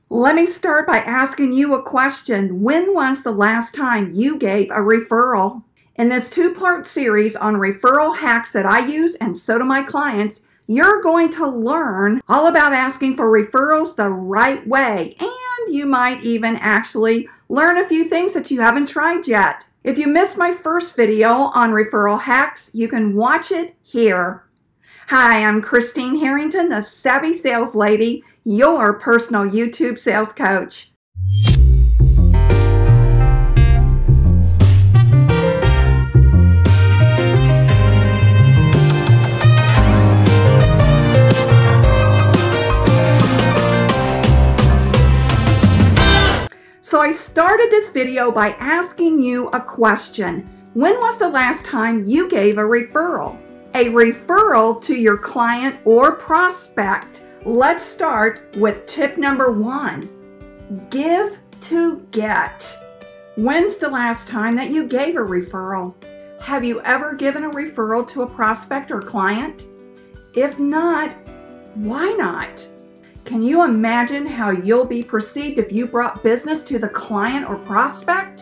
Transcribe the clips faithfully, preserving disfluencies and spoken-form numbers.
Let me start by asking you a question. When was the last time you gave a referral? In this two-part series on referral hacks that I use and so do my clients, you're going to learn all about asking for referrals the right way, and you might even actually learn a few things that you haven't tried yet. If you missed my first video on referral hacks, you can watch it here. Hi, I'm Christine Harrington, the Savvy Sales Lady, your personal YouTube sales coach. So I started this video by asking you a question. When was the last time you gave a referral? A referral to your client or prospect. Let's start with tip number one. Give to get. When's the last time that you gave a referral? Have you ever given a referral to a prospect or client? If not, why not? Can you imagine how you'll be perceived if you brought business to the client or prospect?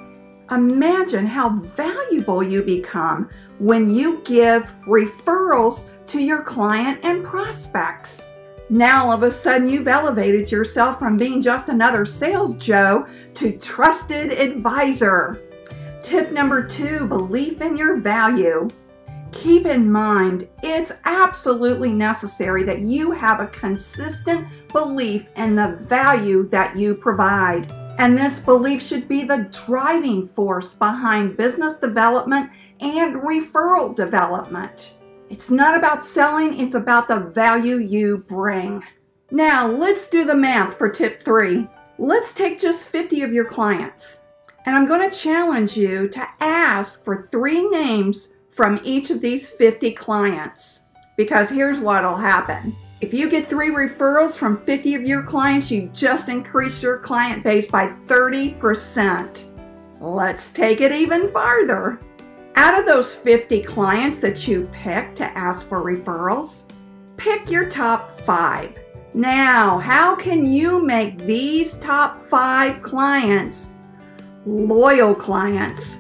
Imagine how valuable you become when you give referrals to your client and prospects. Now all of a sudden you've elevated yourself from being just another sales Joe to trusted advisor. Tip number two, belief in your value. Keep in mind, it's absolutely necessary that you have a consistent belief in the value that you provide. And this belief should be the driving force behind business development and referral development. It's not about selling, it's about the value you bring. Now, let's do the math for tip three. Let's take just fifty of your clients. And I'm going to challenge you to ask for three names from each of these fifty clients. Because here's what'll happen. If you get three referrals from fifty of your clients, you just increase your client base by thirty percent. Let's take it even farther. Out of those fifty clients that you pick to ask for referrals, pick your top five. Now, how can you make these top five clients loyal clients?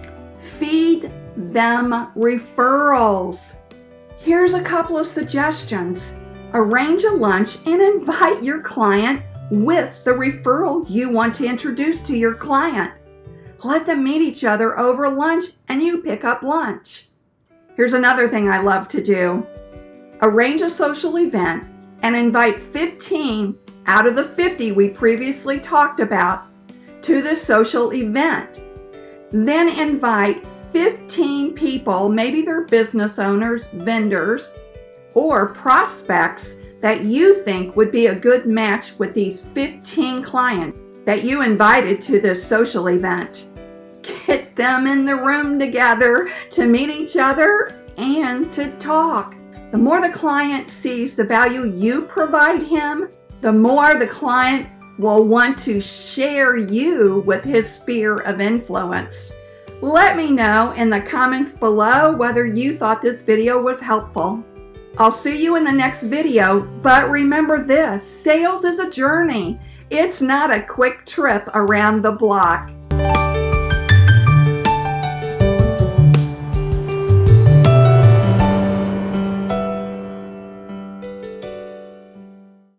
Feed them referrals. Here's a couple of suggestions. Arrange a lunch and invite your client with the referral you want to introduce to your client. Let them meet each other over lunch and you pick up lunch. Here's another thing I love to do. Arrange a social event and invite fifteen out of the fifty we previously talked about to the social event. Then invite fifteen people, maybe they're business owners, vendors, or prospects that you think would be a good match with these fifteen clients that you invited to this social event. Get them in the room together to meet each other and to talk. The more the client sees the value you provide him, the more the client will want to share you with his sphere of influence. Let me know in the comments below whether you thought this video was helpful. I'll see you in the next video, but remember this, sales is a journey. It's not a quick trip around the block.